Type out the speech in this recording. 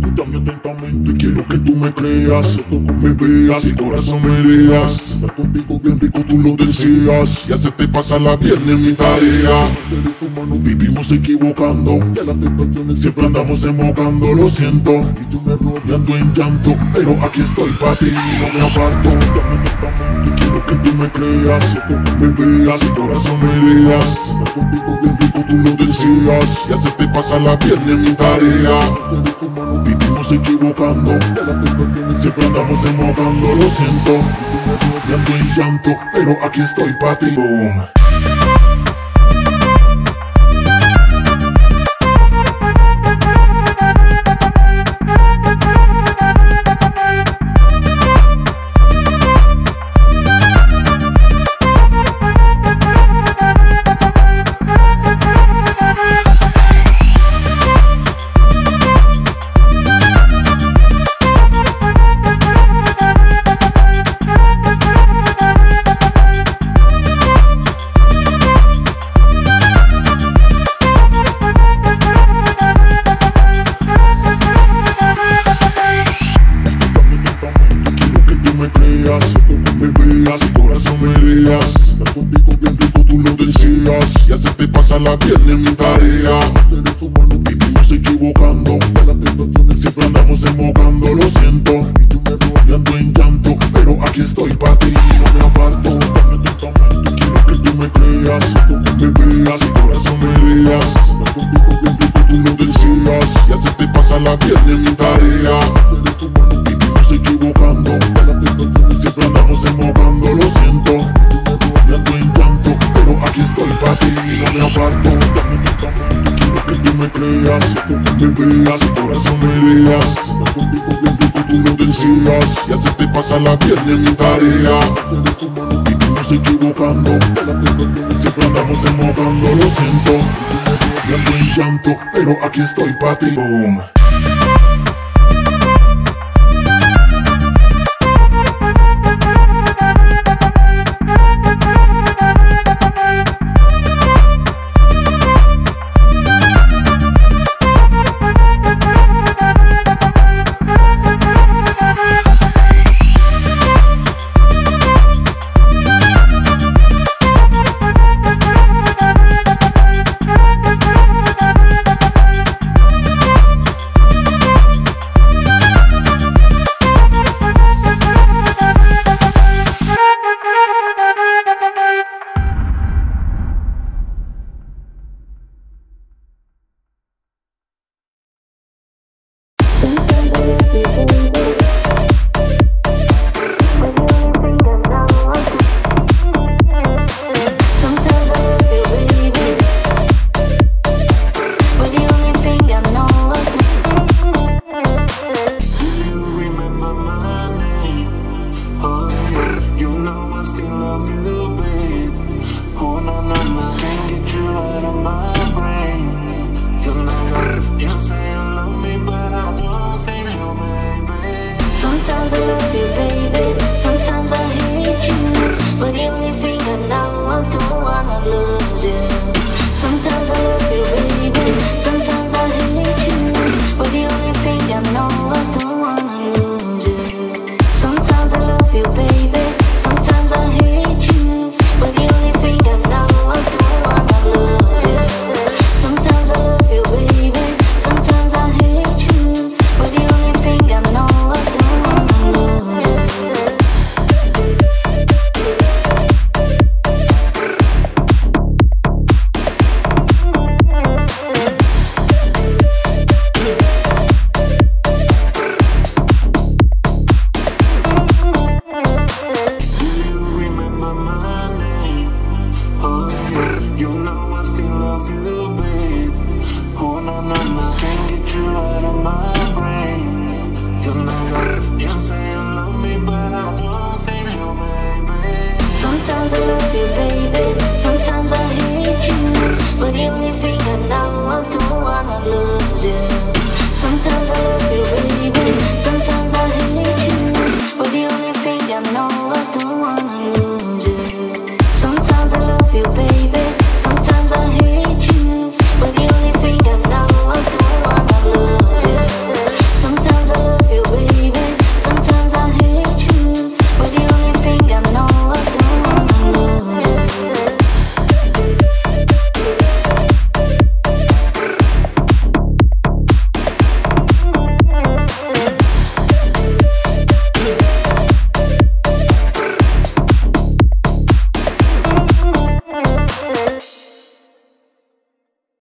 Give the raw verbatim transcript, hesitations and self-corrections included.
escúchame atentamente. Quiero que tú me creas, esto tú me veas y corazón me leas. Estar contigo bien rico, tú lo deseas. Ya se te pasa la pierna en mi tarea. Seres humanos vivimos equivocando, de las tentaciones siempre andamos embocando. Lo siento, y yo me rodeando en llanto, pero aquí estoy pa' ti, no me aparto. Escúchame atentamente. Quiero que tú me creas, esto tú me veas y corazón me leas. Estar contigo bien rico, tú lo deseas. Ya se te pasa la pierna en mi tarea. Seres humanos vivimos equivocando, de las tentaciones siempre andamos embocando. Lo siento, y yo me rodeando en llanto, pero aquí estoy pa' ti. Boom. Me veas, corazón me leas. Estar contigo bien rico, tú lo deseas. Ya se te pasa la pierna en mi tarea. Seres humanos vivimos equivocando, de las tentaciones siempre andamos embocando. Lo siento, y yo me rodeando en llanto, pero aquí estoy pa' ti, no me aparto. Dame atentamente, quiero que tú me creas. Esto tú me veas, corazón me leas. Estar contigo bien rico, tú lo deseas. Ya se te pasa la pierna en mi tarea. Seres humanos vivimos equivocando, de las tentaciones siempre andamos embocando. Lo siento, y yo me rodeando en llanto, pero aquí estoy pa' ti, no me aparto. Dame atentamente, quiero que tú me creas. Esto tú me veas, corazón me leas. Estar contigo bien rico, tú lo deseas. Ya se te pasa la pierna en mi tarea. Seres humanos vivimos equivocando, de las tentaciones siempre andamos embocando. Lo siento, y yo me rodeando en llanto, pero aquí estoy pa' ti. Boom. Thank you.